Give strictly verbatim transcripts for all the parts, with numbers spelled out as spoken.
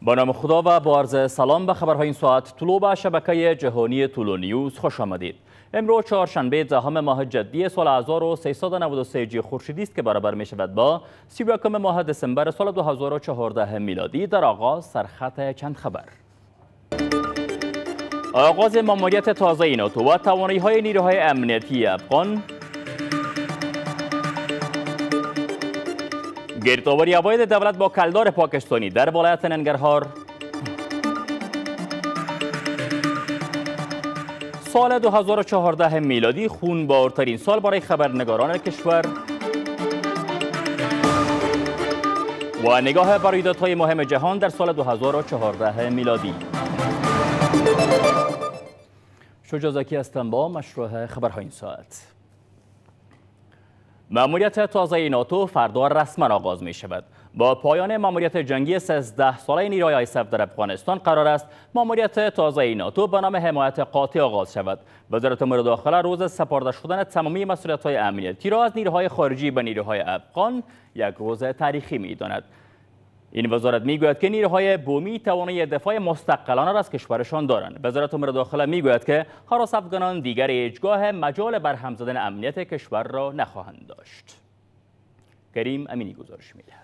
با نام خدا و با عرض سلام به خبرهای این ساعت طلوع به شبکه جهانی طلوع نیوز خوش آمدید. امروز چهارشنبه دهم ماه جدی سال هزار و سیصد و نود و سه هجری خورشیدی است که برابر می شود با سی و یکم ماه دسامبر سال دو هزار و چهارده میلادی. در آغاز سرخط چند خبر. آغاز ماموریت تازه ناتو و توانایی‌های نیروهای امنیتی افغان، گردآوری عواید دولت با کلدار پاکستانی در ولایت ننگرهار، سال دو هزار و چهارده میلادی خونبارترین سال برای خبرنگاران کشور و نگاه بر رویدادهای مهم جهان در سال دو هزار و چهارده میلادی. شجاع زکی هستم با مشروع خبرهای این ساعت. ماموریت تازه ناتو فردا رسما آغاز می شود. با پایان ماموریت جنگی سیزده ساله نیروهای آیسف در افغانستان قرار است ماموریت تازه ناتو به نام حمایت قاطع آغاز شود. وزارت امور داخله روز سپرده شدن تمامی مسئولیت‌های امنیتی را از نیروهای خارجی به نیروهای افغان یک روز تاریخی می‌داند. این وزارت میگوید که نیروهای بومی توانایی دفاع مستقلانه را از کشورشان دارند. وزارت امور داخله میگوید که هراس افغانان دیگر هیچگاه مجال برهم زدن امنیت کشور را نخواهند داشت. کریم امینی گزارش میدهد.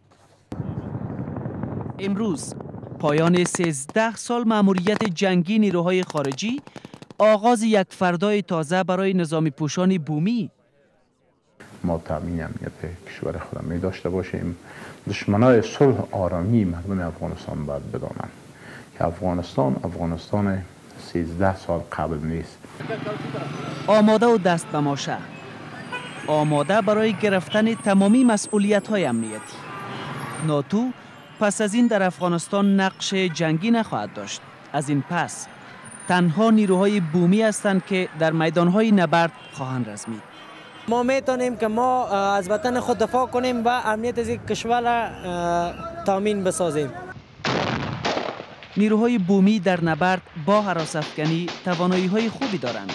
امروز پایان سیزده سال مأموریت جنگی نیروهای خارجی، آغاز یک فردای تازه برای نظامی پوشان بومی. ما تامین امنیت کشور خود می داشته باشیم. دشمنای صلح آرامی مردم افغانستان باید بدانند که افغانستان افغانستان سیزده سال قبل نیست. آماده و دست به ماشه، آماده برای گرفتن تمامی مسئولیت های امنیتی. ناتو پس از این در افغانستان نقش جنگی نخواهد داشت. از این پس تنها نیروهای بومی هستند که در میدانهای نبرد خواهند رزمید. ما میتونیم که ما از وطن خود دفاع کنیم و امنیت از کشور را تامین بسازیم. نیروهای بومی در نبرد با هراس افکنی توانایی های خوبی دارند.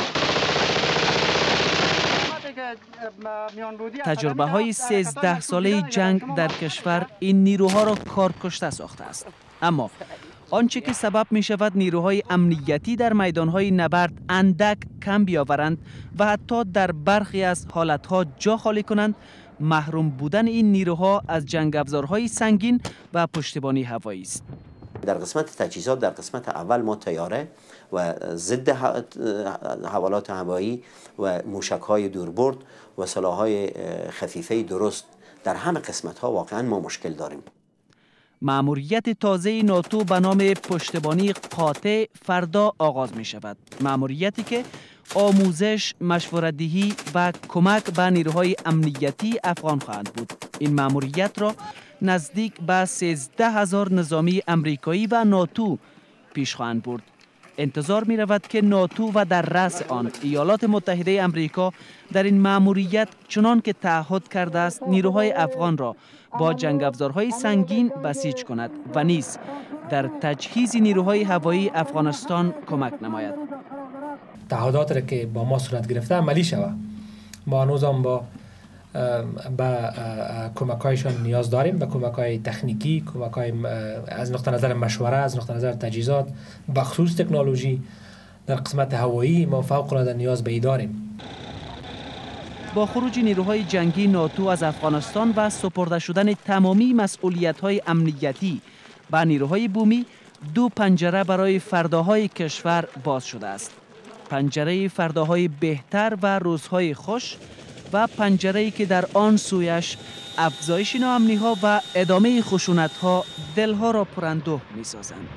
تجربه های سیزده ساله جنگ در کشور این نیروها را کارکشته ساخته است. اما آنچه که سبب می شود نیروهای امنیتی در میدانهای نبرد اندک کم بیاورند و حتی در برخی از حالتها جا خالی کنند، محروم بودن این نیروها از جنگ افزارهای سنگین و پشتیبانی هوایی است. در قسمت تجهیزات در قسمت اول ما طیاره و ضد حملات هوایی و موشک‌های دوربرد و سلاح‌های خفیفه درست در همه قسمت‌ها واقعا ما مشکل داریم. مأموریت تازه ناتو به نام پشتیبانی قاطع فردا آغاز می شود. مأموریتی که آموزش، مشورت‌دهی و کمک به نیروهای امنیتی افغان خواهند بود. این مأموریت را نزدیک به سیزده هزار نظامی امریکایی و ناتو پیش خواهند برد. انتظار می رود که ناتو و در رأس آن ایالات متحده امریکا در این مأموریت چنان که تعهد کرده است نیروهای افغان را با جنگ افزارهای سنگین بسیج کند و نیز در تجهیز نیروهای هوایی افغانستان کمک نماید. تعهدات را که با ما صورت گرفته عملی شود. ما هنوز هم با به کمک‌هایشان نیاز داریم، به کمک‌های تکنیکی، کمک‌های از نقطه نظر مشوره، از نقطه نظر تجهیزات، بخصوص تکنولوژی. در قسمت هوایی ما فوق‌العاده نیاز به ای داریم. با خروج نیروهای جنگی ناتو از افغانستان و سپرده شدن تمامی مسئولیت‌های امنیتی به نیروهای بومی، دو پنجره برای فرداهای کشور باز شده است. پنجره فرداهای بهتر و روزهای خوش و پنجره‌ای که در آن سویش افزایش ناامنی‌ها و ادامه خشونت‌ها دلها را پراندوه می‌سازند.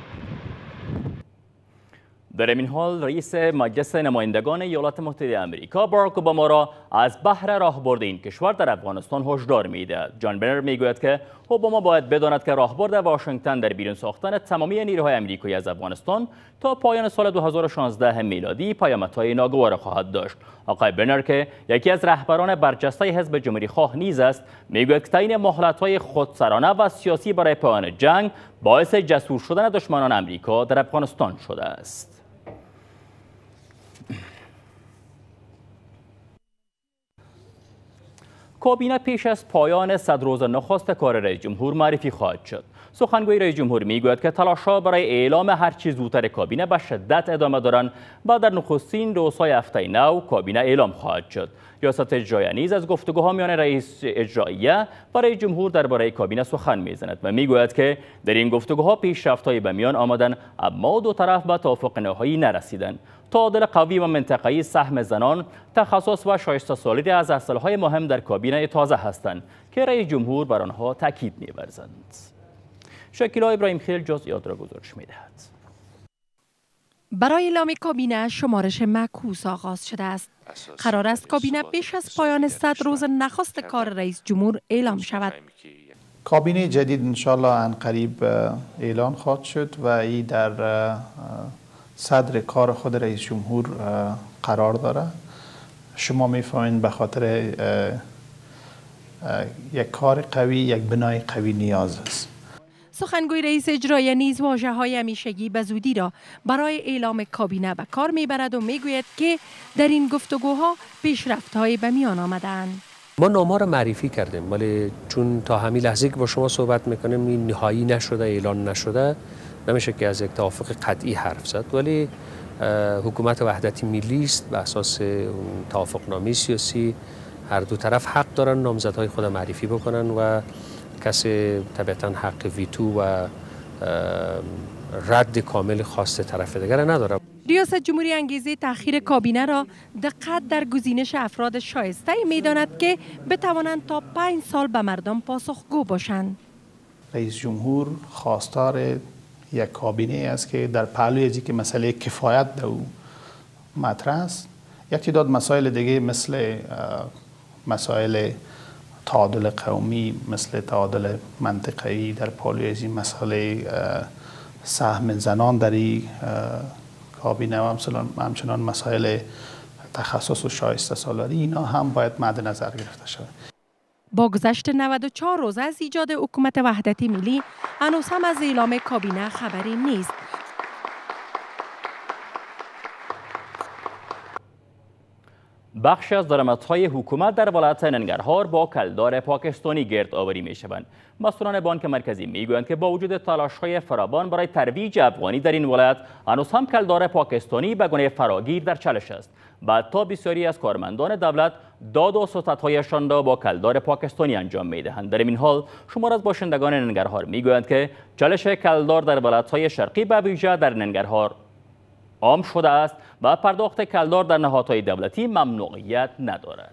در این حال رئیس مجلس نمایندگان ایالات متحده آمریکا باراک اوباما را از بهر راهبرد این کشور در افغانستان هشدار می‌دهد. جان بنر میگوید که اوباما باید بداند که راهبرد واشنگتن در بیرون ساختن تمامی نیروهای آمریکایی از افغانستان تا پایان سال دو هزار و شانزده میلادی پیامدهای ناگوار خواهد داشت. آقای بنر که یکی از رهبران برجسته حزب جمهوری خواه نیز است، میگوید که تعیین مهلت‌های خودسرانه و سیاسی برای پایان جنگ باعث جسور شدن دشمنان آمریکا در افغانستان شده است. کابینه پیش از پایان صد روز نخست کار رئیس جمهور معرفی خواهد شد. سخنگوی رئیس جمهور میگوید که تلاش‌ها برای اعلام هر چیز زودتر کابینه به شدت ادامه دارند و در نخستین روزهای هفته نو کابینه اعلام خواهد شد. ریاست اجرایی نیز از گفتگوها میان رئیس اجراییه و رئیس جمهور درباره کابینه سخن میزند و میگوید که در این گفتگوها پیشرفت‌هایی به میان آمدند، اما دو طرف به توافق نهایی نرسیدند. تعادل قوی و منطقه‌ای سهم زنان، تخصص و شایسته‌سالی از اصل‌های مهم در کابینه تازه هستند که رئیس جمهور بر آنها تاکید می‌ورزد. شکیلا ابراهیم خیل جزئیات را گزارش می‌دهد. برای اعلام کابینه شمارش معکوس آغاز شده است. قرار است کابینه بیش از پایان صد روز نخست کار رئیس جمهور اعلام شود. کابینه جدید انشالله ان قریب اعلان خواهد شد و این در صدر کار خود رئیس جمهور قرار داره. شما می‌فهمید به خاطر یک کار قوی، یک بنای قوی نیاز است. سخنگوی رئیس اجرایی نیز واژه‌های همیشگی به زودی را برای اعلام کابینه به کار میبرد و میگوید که در این گفتگوها پیشرفت‌هایی به میان آمدند. ما نام‌ها را معرفی کردیم، ولی چون تا همین لحظه که با شما صحبت میکنیم این نهایی نشده، اعلان نشده، نمیشه که از یک توافق قطعی حرف زد. ولی حکومت وحدت ملی است، به اساس توافقنامه سیاسی هر دو طرف حق دارن نامزدهای خود معرفی بکنن و کسی طبعا حق ویتو و رد کامل خواست طرف دیگر نداره. ریاست جمهوری انگیزه تأخیر کابینه را دقت در گزینش افراد شایسته می‌داند که بتوانند تا پنج سال به مردم پاسخگو باشند. رئیس جمهور خواستار یک کابینه است که در پهلوی از که مسئله کفایت در او مطرح است، یک تعداد مسائل دیگه مثل مسائل تعادل قومی، مثل تعادل منطقه‌ای در پهلوی از این مسئله سهم زنان در این کابینه و همچنان مسائل تخصص و شایسته سالاری، اینا هم باید مد نظر گرفته شود. با گذشت نود و چهار روز از ایجاد حکومت وحدت ملی هنوز هم از اعلام کابینه خبری نیست. بخش از درآمدهای حکومت در ولایت ننگرهار با کلدار پاکستانی گرد آوری می شوند. مسئولان بانک مرکزی می گویند که با وجود تلاش‌های فراوان برای ترویج افغانی در این ولایت، هنوز هم کلدار پاکستانی به گونه فراگیر در چالش است. بعد تا بسیاری از کارمندان دولت داد و ستدهایشان را با کلدار پاکستانی انجام می دهند. در این حال شمار از باشندگان ننگرهار می گویند که چالش کلدار در ولایت‌های شرقی به ویژه در ننگرهار عام شده است و پرداخت کلدار در نهادهای دولتی ممنوعیت ندارد.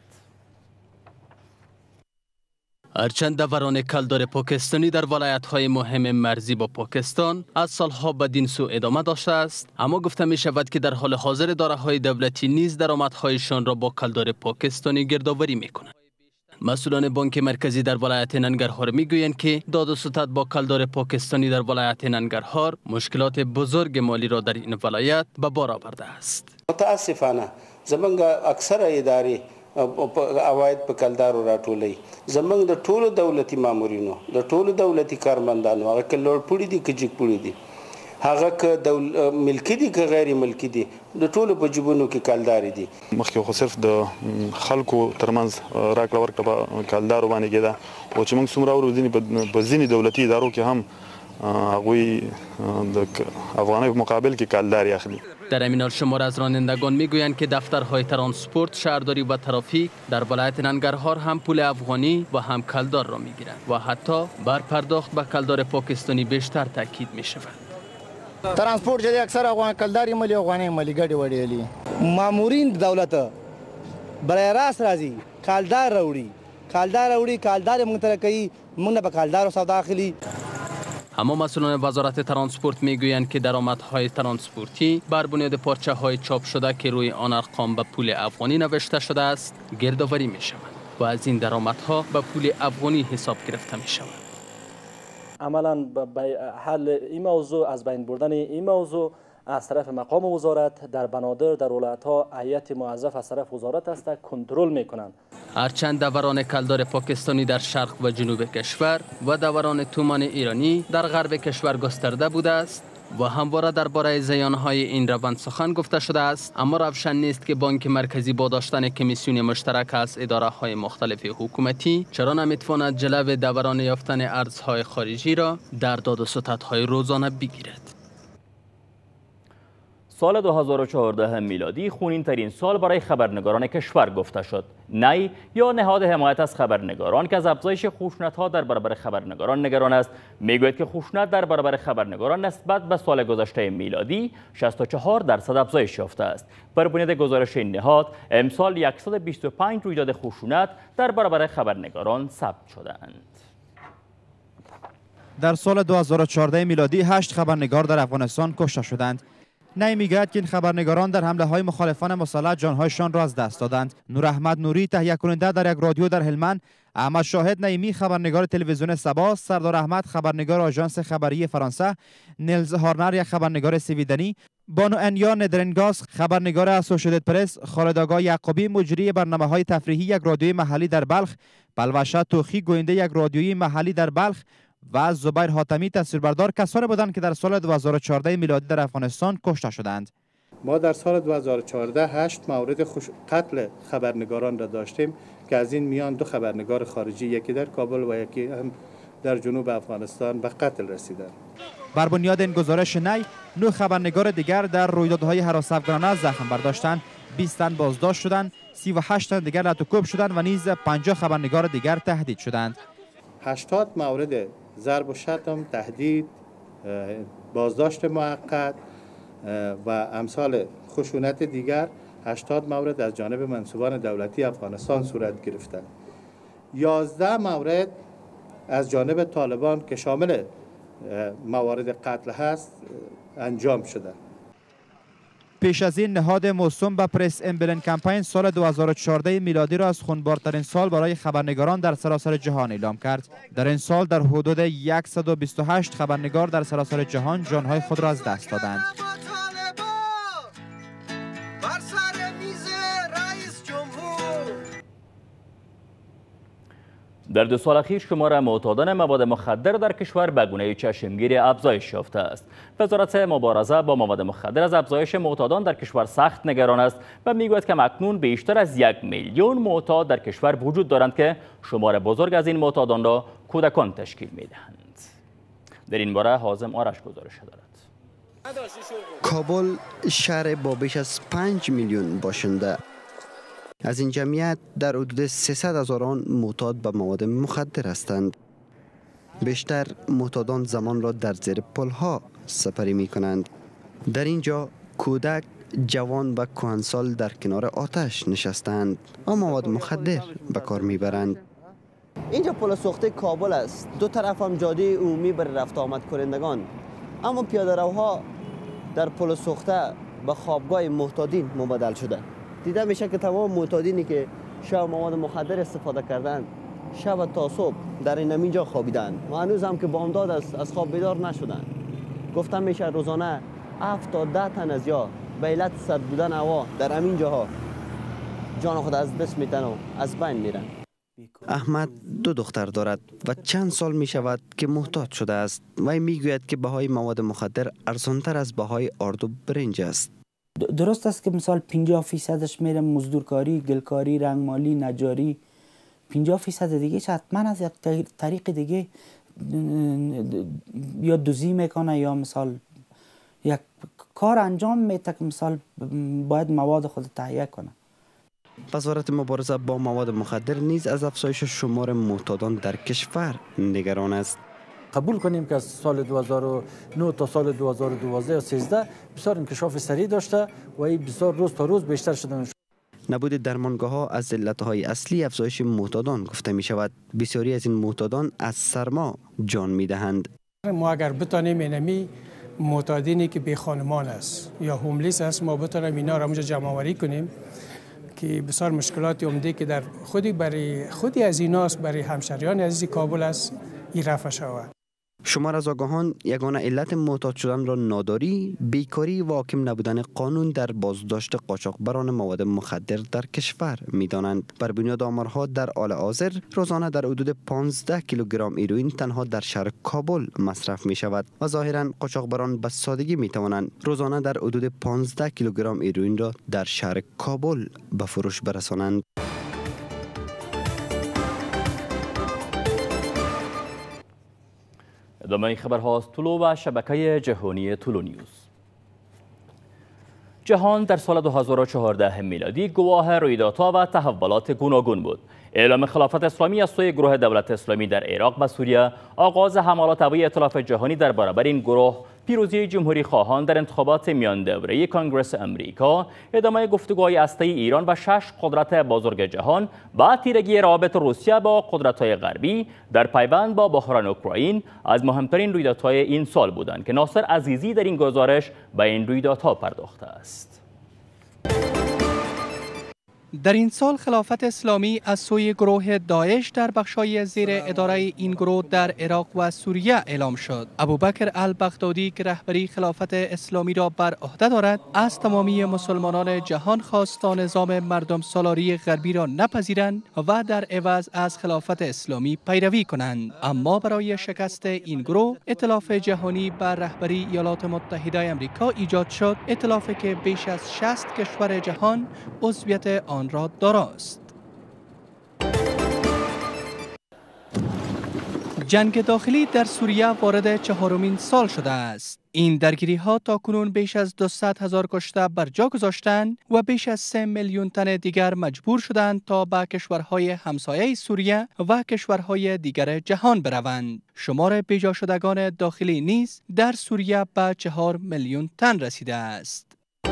هرچند دوران کلدار پاکستانی در ولایت‌های مهم مرزی با پاکستان از سالها بدین سو ادامه داشته است، اما گفته می شود که در حال حاضر داره‌های دولتی نیز درآمدهایشان را با کلدار پاکستانی گردآوری می کنند. مسئولان بانک مرکزی در ولایت ننگرهار می گویند که داد و ستد با کلدار پاکستانی در ولایت ننگرهار مشکلات بزرگ مالی را در این ولایت به بار آورده است. متاسفانه زمونږ اکثر ادارې عواید په کلدارو راټولوي. زمونږ د ټولو دولتي مامورینو د ټولو دولتي کارمندانو هغه که لوړ پوړي دي که جګ پوړي دي، هغه که ملکي دي که غیر ملکي دي، د ټولو په جیبونو کې کلدارې دي. مخکې خو صرف د خلکو ترمنځ راکړه ورکړه په کلدارو باندې کېده، او چې موږ څومره اورو په ځینې دولتي ادارو کې هم هغوی د افغانۍ په مقابل کې کلدارې اخلي. در همین حال شمار از رانندگان میگویند که دفترهای ترانسپورت، شهرداری و ترافیک در ولایت ننگرهار هم پول افغانی و هم کلدار را میگیرند و حتی بر پرداخت به کلدار پاکستانی بیشتر تاکید می شود. ترانسپورت جدی اکثر افغان کلداری مالی افغانی مالی گاډي وړي دي. مامورین دولت برای راست راځي کلدار راوړي کلدار راوړي کلدار موږ ته کوي، موږ په کلدار سودا اخلي. اما مسئولان وزارت ترانسپورت میگویند که درآمدهای ترانسپورتی بر بنیاد پارچه های چاپ شده که روی آن ارقام به پول افغانی نوشته شده است گردآوری می شود و از این درآمدها به پول افغانی حساب گرفته می شود. عملا به حل این موضوع، از بین بردن این موضوع از طرف مقام وزارت در بنادر در ولایت‌ها هیئت موظف از طرف وزارت است کنترل می‌کنند. هرچند دوران کلدار پاکستانی در شرق و جنوب کشور و دوران تومان ایرانی در غرب کشور گسترده بوده است، و همواره درباره زیانهای این روند سخن گفته شده است، اما روشن نیست که بانک مرکزی با داشتن کمیسیون مشترک از اداره های مختلف حکومتی چرا نمیتواند جلو دوران یافتن ارزهای خارجی را در داد و ستدهای روزانه بگیرد. سال دو هزار و چهارده میلادی خونین ترین سال برای خبرنگاران کشور گفته شد. نی یا نهاد حمایت از خبرنگاران که از افزایش خشونت‌ها در برابر خبرنگاران نگران است، میگوید که خشونت در برابر خبرنگاران نسبت به سال گذشته میلادی شصت و چهار درصد افزایش یافته است. بر بنیاد گزارش این نهاد، امسال صد و بیست و پنج رویداد خشونت در برابر خبرنگاران ثبت شده‌اند. در سال دو هزار و چهارده میلادی هشت خبرنگار در افغانستان کشته شدند. نی میگوید که این خبرنگاران در حمله های مخالفان مسلح جانهایشان را از دست دادند. نور احمد نوری، تهیه کننده در یک رادیو در هلمند، احمد شاهد نعیمی، خبرنگار تلویزیون سبا، سردار احمد، خبرنگار آژانس خبری فرانسه، نیلز هارنر، یک خبرنگار سویدنی، بانو انیا ندرنگاس، خبرنگار اسوسییتد پرس، خالد آقا یعقوبی، مجری برنامه های تفریحی یک رادیوی محلی در بلخ، پلوشه توخی، گوینده یک رادیویی محلی در بلخ و زبیر حاتمی تصویربردار کسانی بودند که در سال دو هزار و چهارده میلادی در افغانستان کشته شدند. ما در سال دو هزار و چهارده هشت مورد خوش... قتل خبرنگاران را داشتیم که از این میان دو خبرنگار خارجی، یکی در کابل و یکی هم در جنوب افغانستان به قتل رسیدند. بر بنیاد این گزارش نی، نه خبرنگار دیگر در رویدادهای هراس افغانانه زخم برداشتند، بیست تن بازداشت شدند، سی و هشت تن دیگر لطوکوب شدند و نیز پنجاه خبرنگار دیگر تهدید شدند. هشتاد مورد ضرب و شتم، تهدید، بازداشت موقت و امثال خشونت دیگر هشتاد مورد از جانب منصوبان دولتی افغانستان صورت گرفته. یازده مورد از جانب طالبان که شامل موارد قتل هست انجام شده. پیش از این نهاد موسوم به پرس امبلن کمپین سال دو هزار و چهارده میلادی را از خونبارترین سال برای خبرنگاران در سراسر جهان اعلام کرد. در این سال در حدود صد و بیست و هشت خبرنگار در سراسر جهان جانهای خود را از دست دادند. در دو سال اخیر شمار معتادان مواد مخدر در کشور به گونه چشمگیر افزایش یافته است. وزارت مبارزه با مواد مخدر از افزایش معتادان در کشور سخت نگران است و میگوید که اکنون بیشتر از یک میلیون معتاد در کشور وجود دارند که شمار بزرگ از این معتادان را کودکان تشکیل میدهند. در این باره حازم آرش گزارش دارد. کابل شهر با بیش از پنج میلیون باشنده، از این جمعیت در حدود سیصد هزار آن معتاد به مواد مخدر هستند. بیشتر معتادان زمان را در زیر پلها سپری می کنند. در اینجا کودک، جوان و کهنسال در کنار آتش نشستند و مواد مخدر به کار می برند. اینجا پل سوخته کابل است. دو طرف هم جاده عمومی برای رفت آمد کنندگان، اما پیاده روها در پل سوخته به خوابگاه معتادین مبدل شده. دیده میشه که تمام معتادینی که شب مواد مخدر استفاده کردند شب تا صبح در این همینجا خوابیدند و هنوز هم که بامداد است از خواب بیدار نشدند. گفتم میشه روزانه هفت تا ده تن از یا به علت سرد بودن هوا در همین جاها جان خود از دست میتن و از بین میرن. احمد دو دختر دارد و چند سال می شود که محتاج شده است و میگوید که بهای مواد مخدر ارزانتر از بهای آرد و برنج است. درست است که مثال پنجاه فیصدش میره مزدورکاری، گلکاری، رنگمالی، نجاری، پنجاه فیصد دیگه حتما از یک طریق دیگه یا دوزی میکنه یا مثال یک کار انجام میده که مثال باید مواد خود تهیه کنه. وزارت مبارزه با مواد مخدر نیز از افزایش شمار معتادان در کشور نگران است. قبول کنیم که از سال دو هزار و نه تا سال دو هزار و دوازده و سیزده بسیار انکشاف سریع داشته و این بسیار روز تا روز بیشتر شده. نبود درمانگاه ها از علتهای اصلی افزایش معتادان گفته می شود. بسیاری از این معتادان از سرما جان می دهند. ما اگر بتانیم اینمی معتادینی که بی خانمان است یا هوملیس است، ما بتانیم اینا را اونجا جمع آوری کنیم که بسیار مشکلات عمده که در خودی برای خودی از ایناست برای همشهریان عزیز کابل است این رفع شود. شمار از آگاهان یگانه علت معتاد شدن را ناداری، بیکاری و حاکم نبودن قانون در بازداشت قاچاقبران مواد مخدر در کشور می‌دانند. بر بنیاد آمارها در حال حاضر روزانه در حدود پانزده کیلوگرم هیروئین تنها در شهر کابل مصرف می شود و ظاهراً قاچاقبران به سادگی می توانند روزانه در حدود پانزده کیلوگرم هیروئین را در شهر کابل به فروش برسانند. ادامه خبرها از طلوع و شبکه جهانی طلوع نیوز. جهان در سال دو هزار و چهارده میلادی گواه رویدادها و تحولات گوناگون بود. اعلام خلافت اسلامی از سوی گروه دولت اسلامی در عراق و سوریه، آغاز حملات هوایی ائتلاف جهانی در برابر این گروه، پیروزی جمهوری خواهان در انتخابات میان دوره‌ای کنگره امریکا، ادامه گفتگوهای هسته‌ای ایران و شش قدرت بزرگ جهان و تیرگی روابط روسیه با قدرت‌های غربی در پیوند با بحران اوکراین از مهمترین رویدادهای این سال بودند که ناصر عزیزی در این گزارش به این رویدادها پرداخته است. در این سال خلافت اسلامی از سوی گروه داعش در بخشای زیر اداره این گروه در عراق و سوریه اعلام شد. ابوبکر البغدادی که رهبری خلافت اسلامی را بر عهده دارد، از تمامی مسلمانان جهان خواست تا نظام مردم سالاری غربی را نپذیرند و در عوض از خلافت اسلامی پیروی کنند. اما برای شکست این گروه، ائتلاف جهانی بر رهبری ایالات متحده آمریکا ایجاد شد، ائتلافی که بیش از شصت کشور جهان عضویت آن را داراست. جنگ داخلی در سوریه وارد چهارمین سال شده است. این درگیری ها تا کنون بیش از دویست هزار کشته بر جا گذاشتند و بیش از سه میلیون تن دیگر مجبور شدند تا به کشورهای همسایه سوریه و کشورهای دیگر جهان بروند. شمار بیجا شدگان داخلی نیز در سوریه به چهار میلیون تن رسیده است.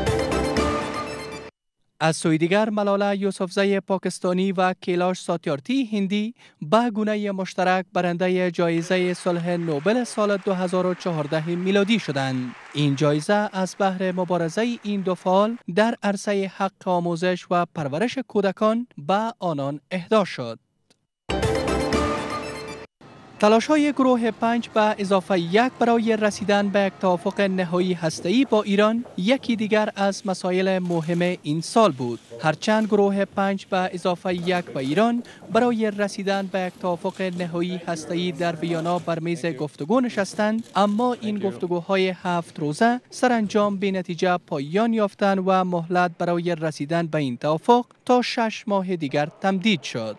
از سوی دیگر ملاله یوسفزی پاکستانی و کیلاش ساتیارتی هندی به گونه مشترک برنده جایزه صلح نوبل سال دو هزار و چهارده میلادی شدند. این جایزه از بهر مبارزه این دو فعال در عرصه حق آموزش و پرورش کودکان به آنان اهدا شد. تلاش‌های گروه پنج به اضافه یک برای رسیدن به یک توافق نهایی هسته‌ای با ایران یکی دیگر از مسائل مهم این سال بود. هرچند گروه پنج به اضافه یک و ایران برای رسیدن به یک توافق نهایی هسته‌ای در ویانا بر میز گفتگو نشستند، اما این گفتگوهای هفت روزه سرانجام به نتیجه پایان یافتند و مهلت برای رسیدن به این توافق تا شش ماه دیگر تمدید شد.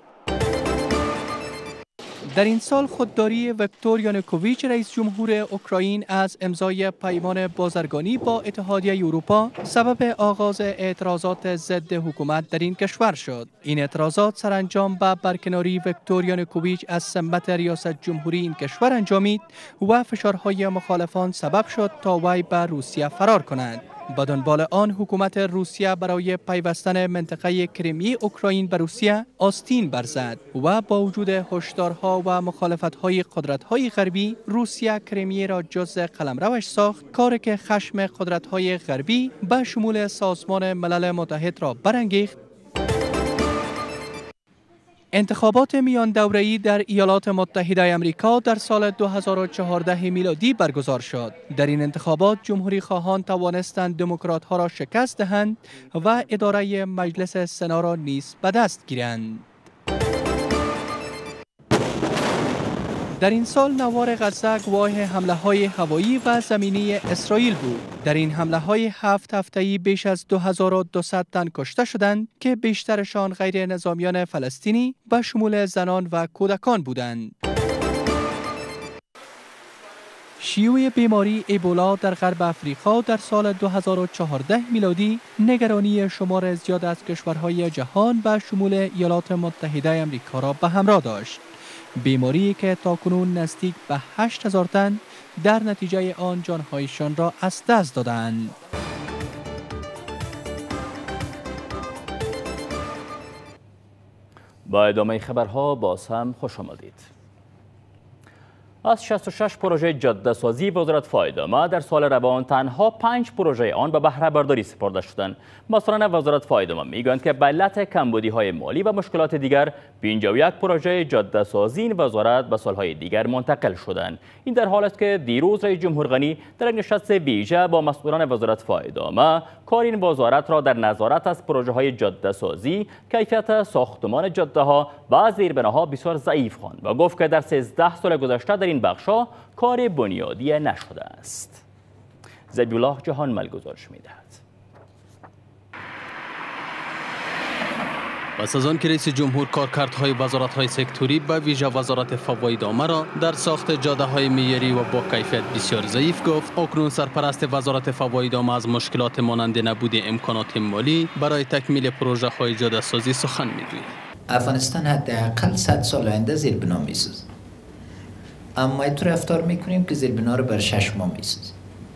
در این سال خودداری ویکتور یانوکوویچ رئیس جمهور اوکراین از امضای پیمان بازرگانی با اتحادیه اروپا سبب آغاز اعتراضات ضد حکومت در این کشور شد. این اعتراضات سرانجام به برکناری ویکتور یانوکوویچ از سمت ریاست جمهوری این کشور انجامید و فشارهای مخالفان سبب شد تا وی به روسیه فرار کند. به دنبال آن حکومت روسیه برای پیوستن منطقه کریمی اوکراین به روسیه آستین برزد و با وجود هشدارها و مخالفت‌های قدرت‌های غربی، روسیه کریمیه را جزء قلمروش ساخت، کاری که خشم قدرت‌های غربی به شمول سازمان ملل متحد را برانگیخت. انتخابات میان دوره‌ای در ایالات متحده آمریکا در سال دو هزار و چهارده میلادی برگزار شد. در این انتخابات جمهوری خواهان توانستند دموکرات‌ها را شکست دهند و اداره مجلس سنا را نیز به دست گیرند. در این سال نوار غزه گواه حمله های هوایی و زمینی اسرائیل بود. در این حمله های هفت هفته‌ای بیش از دو هزار و دویست تن کشته شدند که بیشترشان غیر نظامیان فلسطینی به شمول زنان و کودکان بودند. شیوع بیماری ایبولا در غرب افریقا در سال دو هزار و چهارده میلادی نگرانی شمار زیاد از کشورهای جهان به شمول ایالات متحده آمریکا را به همراه داشت. بیماری که تاکنون نزدیک به هشت هزار تن در نتیجه آن جانهایشان را از دست دادند. با ادامه خبرها باز هم خوش آمدید. از شصت و شش پروژه جاده سازی وزارت فایدامه در سال روان تنها پنج پروژه آن به بهره برداری سپرده شدند. مسئولان وزارت فایدامه میگویند که به علت کمبودی های مالی و مشکلات دیگر پنجاه و یک پروژه جاده سازی این وزارت به سالهای دیگر منتقل شدند. این در حالی است که دیروز رئیس جمهور غنی در یک نشست ویژه با مسئولان وزارت فایدامه کار این وزارت را در نظارت از پروژه های جاده سازی، کیفیت ساختمان جاده ها و زیربناها بسیار ضعیف خواند و گفت که در سیزده سال گذشته در این بخش‌ها کار بنیادی نشده است. زبی‌الله جهانمل گزارش می‌دهد. پس از آن که رئیس جمهور کارکردهای وزارت‌های سکتوری به ویژه وزارت فوایدامه را در ساخت جاده‌های معیاری و با کیفیت بسیار ضعیف گفت، اکنون سرپرست وزارت فوایدامه از مشکلات مانند نبود امکانات مالی برای تکمیل پروژه‌های جاده‌سازی سخن می‌گوید. افغانستان حداقل صد سال آینده زیربنا می‌سازه. اما اینطور رفتار می‌کنیم که زیربنا رو بر شش ماه می‌سازیم.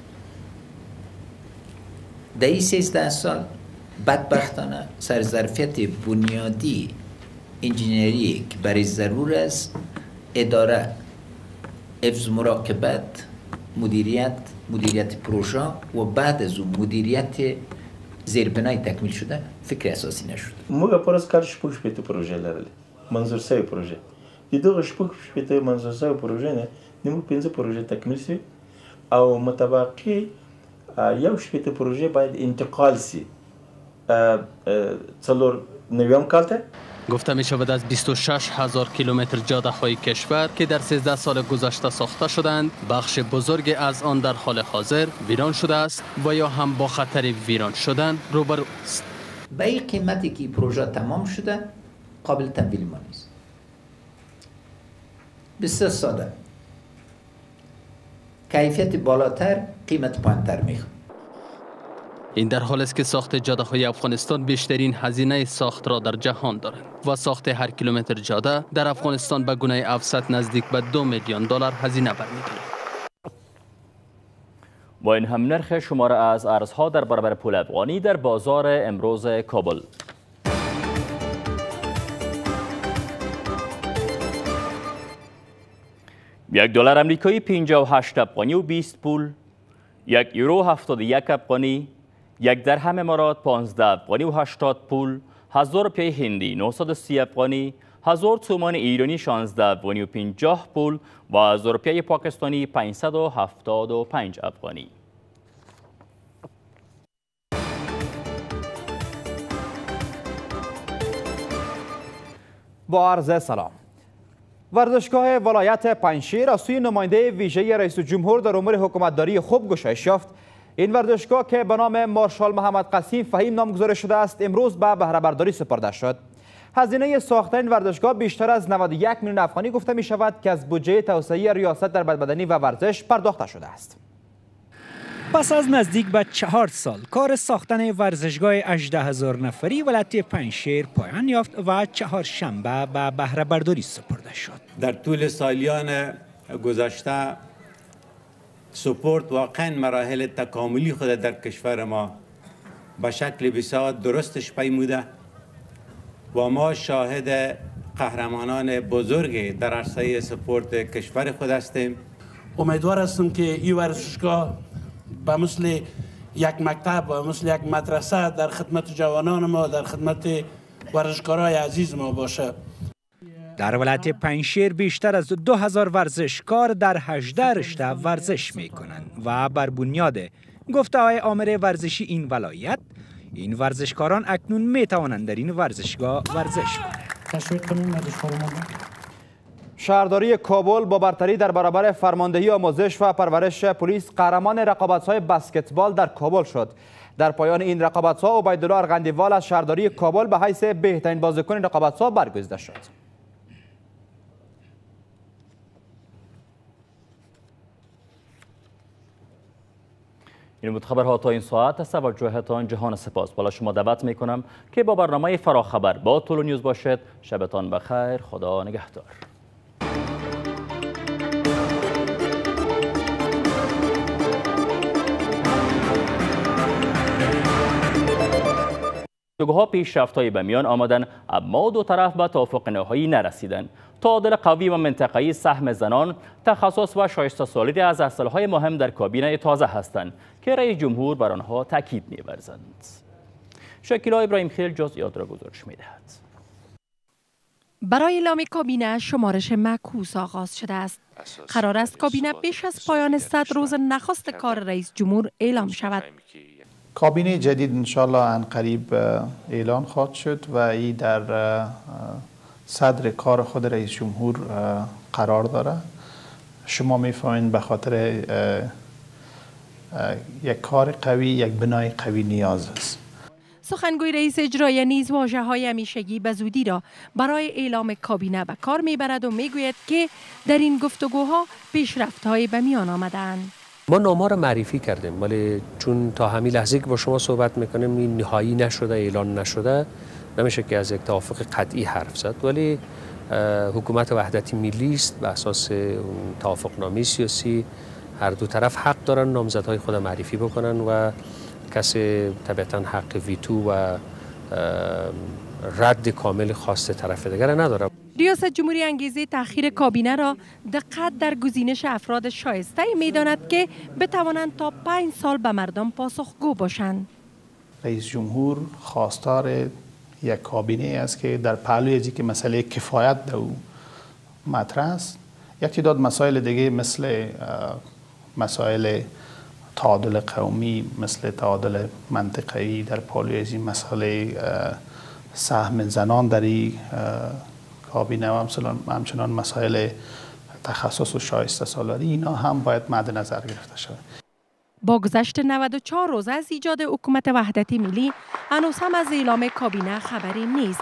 در این سیزده سال بدبختانه سرظرفیت بنیادی انجینری که برای ضرور است اداره، حفظ مراقبت، مدیریت مدیریت پروژه و بعد از اون مدیریت زیربنای تکمیل شده فکر اساسی نشد. موږ پر از کار شپږ شپېته پروژې لرلې منظور شوې پروژې د دغه شپږ شپېته منظور شوې پروژې نه نمو پنځه پروژې تکمیل شي او متبقي یو شپېته پروژې باید انتقال شي څلور نویم کال ته. گفته می شود از بیست و شش هزار کیلومتر جاده های کشور که در سیزده سال گذشته ساخته شدند، بخش بزرگ از آن در حال حاضر ویران شده است و یا هم با خطر ویران شدن روبرو است. به این قیمتی که پروژه تمام شده قابل تحویل ما نیست. بسیار ساده. کیفیت بالاتر، قیمت پایینتر میخواد. این در حال است که ساخت جاده های افغانستان بیشترین هزینه ساخت را در جهان دارند و ساخت هر کیلومتر جاده در افغانستان به گونه افزود نزدیک به دو میلیون دلار هزینه برمی‌دارد. با این هم نرخ شماره از ارزها در برابر پول افغانی در بازار امروز کابل. یک دلار امریکایی پنجاه و هشت افغانی و بیست پول، یک یورو هفتاد و یک افغانی، یک درهم امارات پانزده افغانی و هشتاد پول، هزار روپیه هندی نهصد و سی افغانی، هزار تومان ایرانی شانزده افغانی و پنجاه پول و هزار روپیه پاکستانی پانصد و هفتاد و پنج افغانی. با عرض سلام. ورزشگاه ولایت پنجشیر از سوی نماینده ویژه رئیس جمهور در امور حکومتداری خوب گشایش یافت. این ورزشگاه که به نام مارشال محمد قسیم فهیم نامگذاری شده است، امروز به بهره برداری سپرده شد. هزینه ساخت این ورزشگاه بیشتر از نود و یک میلیون افغانی گفته می شود که از بودجه توسعه ریاست در بدبدنی و ورزش پرداخته شده است. پس از نزدیک به چهار سال کار ساختن ورزشگاه هجده هزار نفری ولایت پنجشیر پایان یافت و چهارشنبه به بهره برداری سپرده شد. در طول سالیان گذشته سپورت واقعا مراحل تکاملی خود در کشور ما به شکل بسیار درستش پیموده و ما شاهد قهرمانان بزرگ در عرصه سپورت کشور خود هستیم. امیدوار هستم که این ورزشگاه به مثل یک مکتب و مثل یک مدرسه در خدمت جوانان ما، در خدمت ورزشکارای عزیز ما باشه. در ولایت پنجشیر بیشتر از دو هزار ورزشکار در هجده رشته ورزش می کنند و بر بنیاد گفته های آمر ورزشی این ولایت، این ورزشکاران اکنون می توانند در این ورزشگاه ورزش کنند. شهرداری کابل با برتری در برابر فرماندهی آموزش و پرورش پلیس قهرمان رقابت‌های بسکتبال در کابل شد. در پایان این رقابت‌ها عبیدالله ارغندیوال از شهرداری کابل به حیث بهترین بازیکن رقابت‌ها برگزیده شد. این بود خبرها تا این ساعت. از توجهتان جهان سپاس. بالا شما دعوت می کنم که با برنامه فراخبر با طلو نیوز باشد. شبتان بخیر. خدا نگهدار. گفتگوها پیشرفت‌هایی به میان آمدن، اما دو طرف به توافق نهایی نرسیدند. تعادل قوی و منطقه‌ای سهم زنان، تخصص و شایسته‌سالی از اصل‌های مهم در کابینه تازه هستند که رئیس جمهور بر آنها تاکید می‌ورزند. شکیلا ابراهیم خیل جزئیات را گزارش می‌دهد. برای اعلام کابینه شمارش معکوس آغاز شده است. قرار است کابینه بیش از پایان صد روز نخست کار رئیس جمهور اعلام شود. کابینه جدید انشالله عنقریب اعلان خواهد شد و این در صدر کار خود رئیس جمهور قرار داره. شما میفهمید به خاطر یک کار قوی، یک بنای قوی نیاز است. سخنگوی رئیس اجرایی نیز واژه‌های همیشگی به زودی را برای اعلام کابینه به کار میبرد و میگوید که در این گفتگوها پیشرفت‌هایی به میان آمدند. ما نام‌ها را معرفی کردیم، ولی چون تا همین لحظه که با شما صحبت میکنیم این نهایی نشده، اعلان نشده، نمیشه که از یک توافق قطعی حرف زد. ولی حکومت وحدتی ملی است به اساس اون توافقنامه سیاسی. هر دو طرف حق دارن نامزدهای خود معرفی بکنن و کسی طبیعتا حق ویتو و رد کامل خواست طرف دیگر نداره. ریاست جمهوری انگیزه تأخیر کابینه را دقت در گزینش افراد شایسته می‌داند که بتوانند تا پنج سال به مردم پاسخگو باشند. رئیس جمهور خواستار یک کابینه است که در پهلوی از که مسئله کفایت در او مطرح است، یک تعداد مسائل دیگه مثل مسائل تعادل قومی، مثل تعادل منطقه‌ای در پهلوی از این مسئله سهم زنان در این کابینه و همچنان مسائل تخصص و شایسته سالاری، اینا هم باید مد نظر گرفته شود. با گذشت نود و چهار روز از ایجاد حکومت وحدتی ملی، هنوز هم از اعلام کابینه خبری نیست.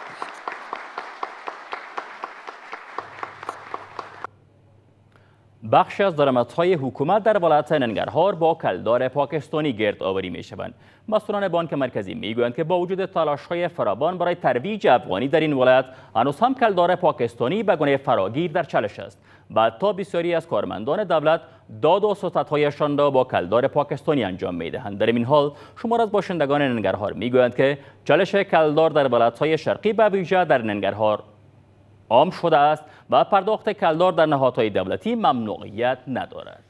بخش از درآمدهای حکومت در ولایت ننگرهار با کلدار پاکستانی گرد آوری می شوند. مسئولان بانک مرکزی می گویند که با وجود تلاش‌های فراوان برای ترویج افغانی در این ولایت، هنوز هم کلدار پاکستانی به گونه فراگیر در چالش است. و تا بسیاری از کارمندان دولت داد و ستدهایشان را با کلدار پاکستانی انجام می دهند. در این حال شمار از باشندگان ننگرهار می گویند که چالش کلدار در ولایت‌های شرقی به ویژه در ننگرهار عام شده است و پرداخت کلدار در نهادهای دولتی ممنوعیت ندارد.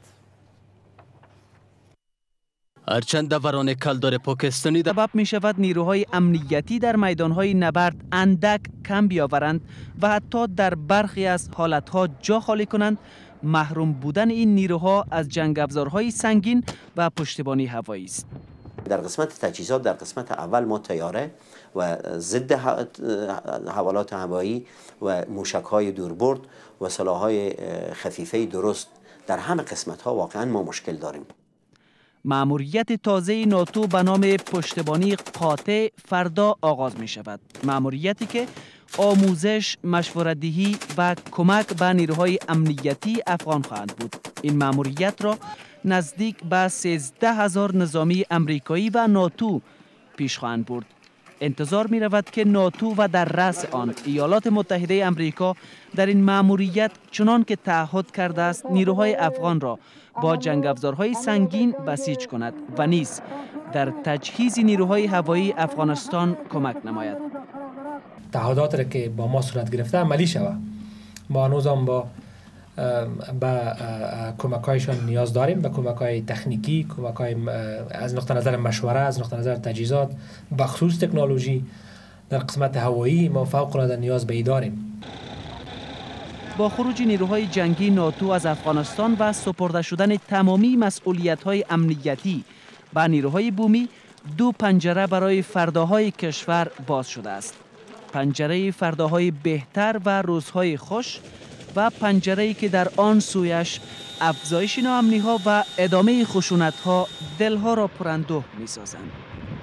هرچند دوران کلدار پاکستانی سبب می شود نیروهای امنیتی در میدانهای نبرد اندک کم بیاورند و حتی در برخی از حالتها جا خالی کنند. محروم بودن این نیروها از جنگ افزارهای سنگین و پشتیبانی هوایی است. در قسمت تجهیزات در قسمت اول ما تیاره و ضد حوالات هوایی و موشک‌های دوربرد و سلاح‌های خفیفه درست در همه قسمت‌ها واقعا ما مشکل داریم. مأموریت تازه ناتو به نام پشتیبانی قاطع فردا آغاز می شود. مأموریتی که آموزش، مشورت‌دهی و کمک به نیروهای امنیتی افغان خواهند بود. این مأموریت را نزدیک به سیزده هزار نظامی امریکایی و ناتو پیش خواهند برد. انتظار می رود که ناتو و در رأس آن ایالات متحده امریکا در این مأموریت چنان که تعهد کرده است نیروهای افغان را با جنگ افزارهای سنگین بسیج کند و نیز در تجهیز نیروهای هوایی افغانستان کمک نماید. تعهدات را که با ما صورت گرفته عملی شود. ما هنوز هم با به کمک‌هایشان نیاز داریم، به کمک‌های تکنیکی، کمک‌های از نقطه نظر مشوره، از نقطه نظر تجهیزات، بخصوص تکنولوژی. در قسمت هوایی ما فوق‌العاده نیاز به ای داریم. با خروج نیروهای جنگی ناتو از افغانستان و سپرده شدن تمامی مسئولیت‌های امنیتی به نیروهای بومی، دو پنجره برای فرداهای کشور باز شده است. پنجره فرداهای بهتر و روزهای خوش و پنجره‌ای که در آن سویش افزایش ناامنی‌ها و ادامه خشونت‌ها دلها را پراندوه می‌سازند.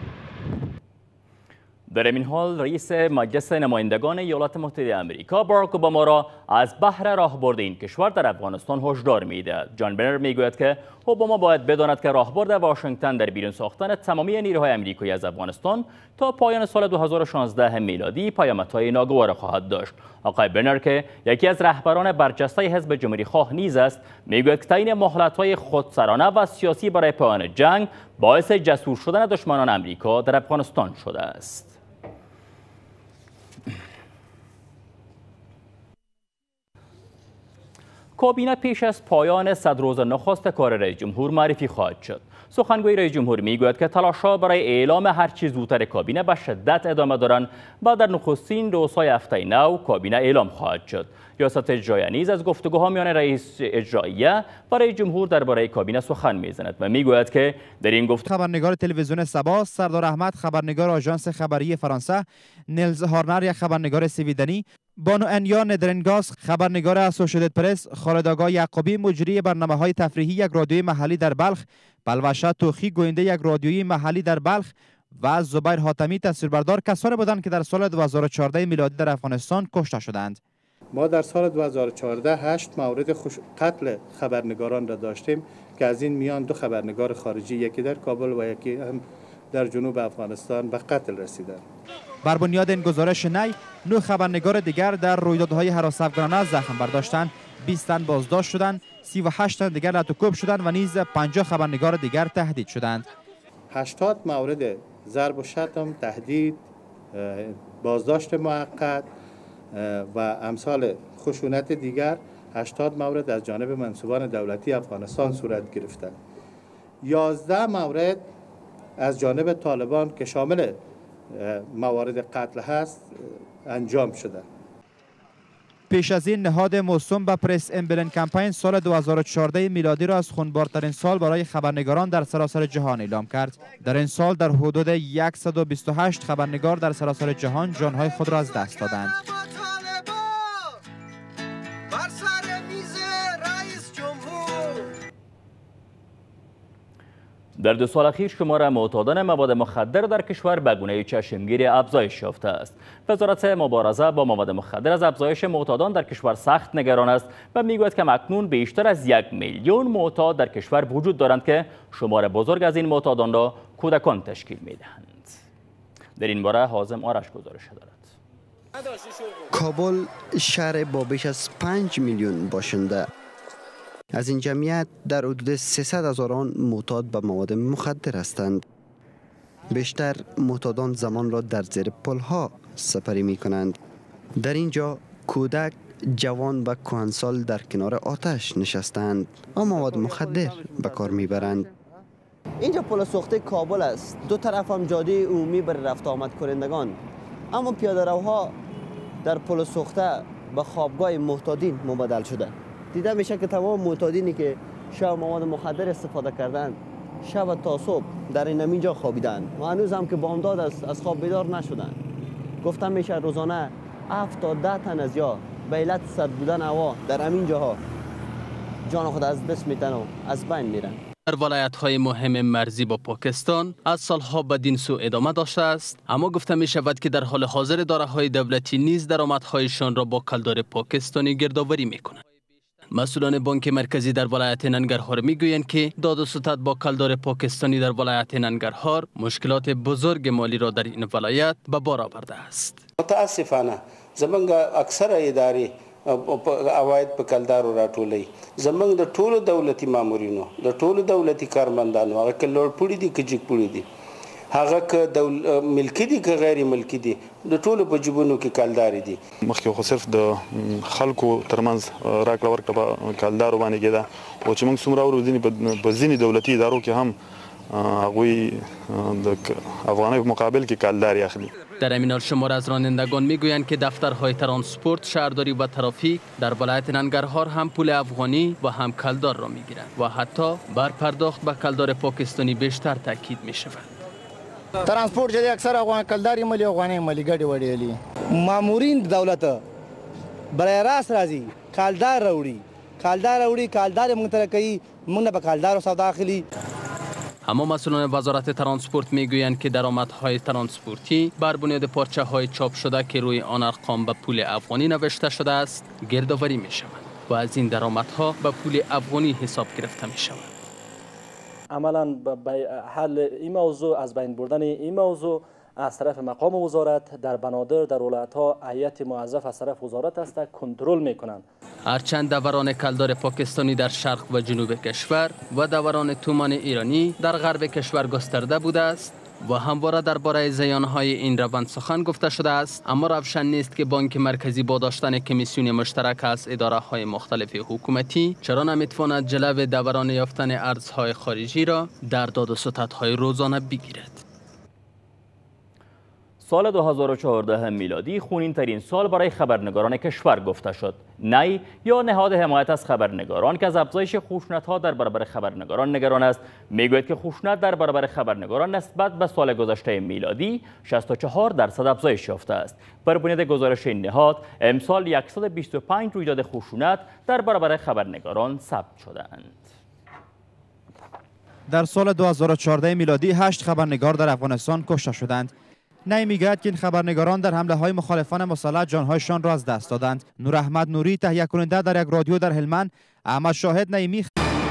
در این حال رئیس مجلس نمایندگان ایالات متحده آمریکا باراک اوباما را از بهر راهبرد این کشور در افغانستان هشدار می‌دهد. جان بنر میگوید که اوباما باید بداند که راهبرد واشنگتن در بیرون ساختن تمامی نیروهای آمریکایی از افغانستان تا پایان سال دو هزار و شانزده میلادی پیامدهای ناگوار خواهد داشت. آقای بنر که یکی از رهبران برجسته حزب جمهوری خواه نیز است، میگوید که تعیین مهلت‌های خودسرانه و سیاسی برای پایان جنگ باعث جسور شدن دشمنان آمریکا در افغانستان شده است. کابینه پیش از پایان صد روز نخست کار رئیس جمهور معرفی خواهد شد. سخنگوی رئیس جمهور میگوید که تلاش‌ها برای اعلام هر چیز زودتر کابینه به شدت ادامه دارند و در نخستین روزهای هفته نو کابینه اعلام خواهد شد. ریاست اجرایی نیز از گفتگوها میان رئیس اجراییه و رئیس جمهور درباره کابینه سخن میزند و میگوید که در این گفت خبرنگار تلویزیون سبا سردار احمد، خبرنگار آژانس خبری فرانسه نیلز هارنر، یک خبرنگار سویدنی، بانو انیا ندرنگاس خبرنگار اسوشییتد پرس، خالد آقا یعقوبی مجری برنامه‌های تفریحی یک رادیوی محلی در بلخ، بلوشه توخی گوینده یک رادیویی محلی در بلخ و زبیر حاتمی تصویربردار کسانی بودند که در سال دو هزار و چهارده میلادی در افغانستان کشته شدند. ما در سال دو هزار و چهارده هشت مورد قتل خبرنگاران را داشتیم که از این میان دو خبرنگار خارجی، یکی در کابل و یکی هم در جنوب افغانستان به قتل رسیدند. بر بنیاد این گزارش نی، نه خبرنگار دیگر در رویدادهای هراس‌افگنانه زخم برداشتند، بیست تن بازداشت شدند، سی و هشت تن دیگر لطوکوب شدند و نیز پنجاه خبرنگار دیگر تهدید شدند. هشتاد مورد ضرب و شتم، تهدید، بازداشت موقت و امثال خشونت دیگر هشتاد مورد از جانب منصوبان دولتی افغانستان صورت گرفته. یازده مورد از جانب طالبان که شامل موارد قتل هست انجام شده. پیش از این نهاد موسوم به پرس امبلن کمپین سال دو هزار و چهارده میلادی را از خونبارترین سال برای خبرنگاران در سراسر جهان اعلام کرد. در این سال در حدود صد و بیست و هشت خبرنگار در سراسر جهان جانهای خود را از دست دادند. در دو سال اخیر شمار معتادان مواد مخدر در کشور به گونه چشمگیر افزایش یافته است. وزارت مبارزه با مواد مخدر از افزایش معتادان در کشور سخت نگران است و میگوید که اکنون بیشتر از یک میلیون معتاد در کشور وجود دارند که شمار بزرگ از این معتادان را کودکان تشکیل میدهند. در این باره حازم آرش گزارش دارد. کابل شهر با بیش از پنج میلیون باشنده، از این جمعیت در حدود سیصد هزار آن معتاد به مواد مخدر هستند. بیشتر معتادان زمان را در زیر پلها سپری می کنند. در اینجا کودک، جوان و کهنسال در کنار آتش نشستند و مواد مخدر به کار می برند. اینجا پل سوخته کابل است. دو طرف هم جاده عمومی برای رفت آمد کنندگان، اما پیاده‌روها در پل سوخته به خوابگاه معتادین مبدل شده. دیده میشه که تمام معتادینی که شب مواد مخدر استفاده کردند شب تا صبح در این همینجا خوابیدن و هنوز هم که بامداد است از خواب بیدار نشدن. گفتم میشه روزانه هفت تا ده تن از یا به علت سرد بودن هوا در همین جاها جان خود از دست میتن و از بین میرن. در ولایت‌های مهم مرزی با پاکستان از سالها بدین سو ادامه داشته است، اما گفته می شود که در حال حاضر اداره‌های دولتی نیز درآمدهایشان را با کلدار پاکستانی گردآوری می‌کنند. مسئولان بانک مرکزی در ولایت ننگرهار میگویند که داد و ستد با کلدار پاکستانی در ولایت ننگرهار مشکلات بزرگ مالی را در این ولایت به بار آورده است. متاسفانه زمونږ اکثر ادارې عواید په کلدارو راټولوي. زمونږ د ټولو دولتي مامورینو د ټولو دولتي کارمندانو هغه که لوړپوړي دي که جګپوړي دي، هغه که ملکی دي که غیر ملکی دي، د ټولو په جیبونو کې کلدارې دي. مخکې خو صرف د خلکو ترمنځ راکړه ورکړه په کلدارو باندې کېده، او چې موږ څومره اورو ځینې په ځینې دولتي ادارو کې هم هغوی د افغانۍ په مقابل کې کلدارې اخلي. در همین حال شمار از رانندگان میگویند که دفترهای ترانسپورت، شهرداری و ترافیک در ولایت ننگرهار هم پول افغانی و هم کلدار را میگیرند و حتی بر پرداخت به کلدار پاکستانی بیشتر تاکید می شود. ترانسپورت جدی اکثر افغان کلداری مالی افغانی مالی گاډي وړي دي. مامورین دولت برای راست راځي کلدار راوړي کلدار راوړي کلدار موږ ته کوي، موږ به کلدار سودا اخلي. اما مسئولان وزارت ترانسپورت میگویند که درآمدهای ترانسپورتی بر بنیاد پارچه های چاپ شده که روی آن ارقام به پول افغانی نوشته شده است گردآوری می شود و از این درآمدها به پول افغانی حساب گرفته می شود. عملا به حل این موضوع، از بین بردن این موضوع از طرف مقام وزارت در بنادر در ولایت‌ها هیئت موظف از طرف وزارت است کنترل می‌کنند. هرچند دوران کلدار پاکستانی در شرق و جنوب کشور و دوران تومان ایرانی در غرب کشور گسترده بوده است، و همواره درباره زیانهای این روند سخن گفته شده است، اما روشن نیست که بانک مرکزی با داشتن کمیسیون مشترک از اداره های مختلف حکومتی چرا نمیتواند جلو دوران یافتن ارزهای خارجی را در داد و ستدهای روزانه بگیرد. سال دو هزار و چهارده میلادی خونین ترین سال برای خبرنگاران کشور گفته شد. نی یا نهاد حمایت از خبرنگاران که از افزایش خشونت‌ها در برابر خبرنگاران نگران است، میگوید که خشونت در برابر خبرنگاران نسبت به سال گذشته میلادی شصت و چهار درصد افزایش یافته است. بر بنیاد گزارش این نهاد، امسال صد و بیست و پنج رویداد خشونت در برابر خبرنگاران ثبت شده‌اند. در سال دو هزار و چهارده میلادی هشت خبرنگار در افغانستان کشته شدند. نی میگوید که این خبرنگاران در حمله های مخالفان مسلح جانهایشان را از دست دادند. نور احمد نوری، تهیه کننده در یک رادیو در هلمند، احمد شاهد نعیمی.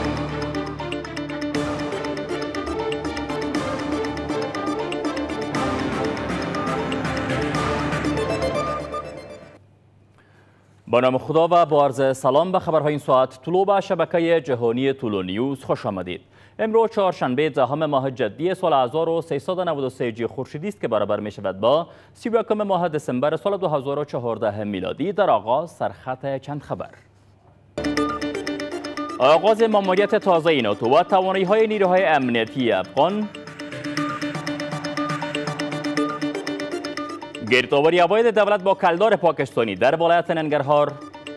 با نام خدا و با عرض سلام به خبرهای این ساعت. طلوع به شبکه جهانی طلوع نیوز خوش آمدید. امروز چهارشنبه دهم ماه جدی سال هزار و سیصد و نود و سه هجری خورشیدی است که برابر می شود با سی و یکم ماه دسامبر سال دو هزار و چهارده میلادی. در آغاز سرخط چند خبر. آغاز ماموریت تازه ناتو و توانایی‌های نیروهای امنیتی افغان. گردآوری عواید دولت با کلدار پاکستانی در ولایت ننگرهار.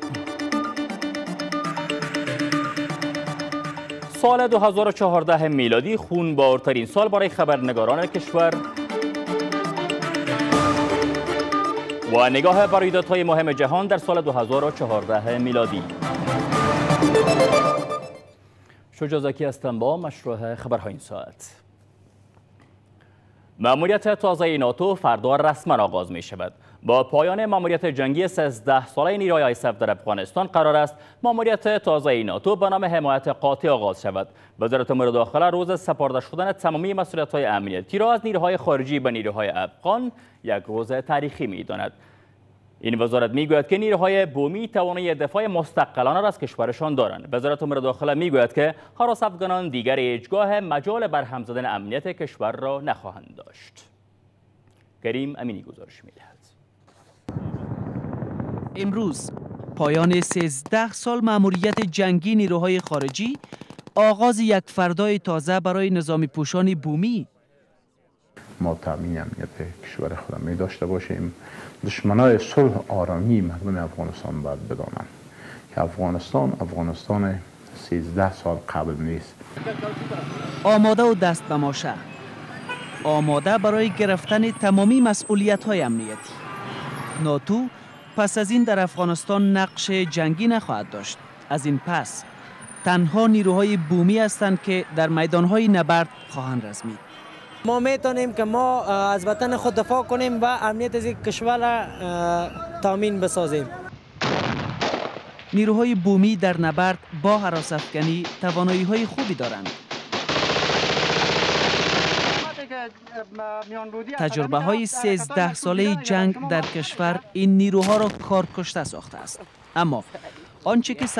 سال دو هزار و چهارده میلادی خونبارترین سال برای خبرنگاران کشور. و نگاه بر رویدادهای مهم جهان در سال دو هزار و چهارده میلادی. شجاع زکی هستم با مشروع خبرهای این ساعت. ماموریت تازه ناتو فردا رسما آغاز می شود. با پایان ماموریت جنگی سیزده ساله نیروهای آی اس اف در افغانستان قرار است ماموریت تازه ناتو به نام حمایت قاطع آغاز شود. وزارت امور داخله روز سپرده شدن تمامی مسئولیت‌های امنیتی را از نیروهای خارجی به نیروهای افغان یک روز تاریخی می‌داند. این وزارت میگوید که نیروهای بومی توانایی دفاع مستقلانه را از کشورشان دارند. وزارت امور داخله میگوید که هراس افغانان دیگر هیچگاه مجال برهم زدن امنیت کشور را نخواهند داشت. کریم امینی گزارش میدهد. امروز پایان سیزده سال مأموریت جنگی نیروهای خارجی، آغاز یک فردای تازه برای نظامی پوشان بومی. ما تامین امنیت کشور خود می داشته باشیم. دشمنای صلح آرامی مردم افغانستان باید بدانند که افغانستان افغانستان سیزده سال قبل نیست. آماده و دست به ماشه، آماده برای گرفتن تمامی مسئولیت های امنیتی. ناتو پس از این در افغانستان نقش جنگی نخواهد داشت. از این پس تنها نیروهای بومی هستند که در میدانهای نبرد خواهند رزمید. ما میتونیم که ما از وطن خود دفاع کنیم و امنیت از کشور را تامین بسازیم. نیروهای بومی در نبرد با هراس افکنی توانایی های خوبی دارند. تجربه های سیزده ساله جنگ در کشور این نیروها را کارکشته ساخته است. اما آنچه که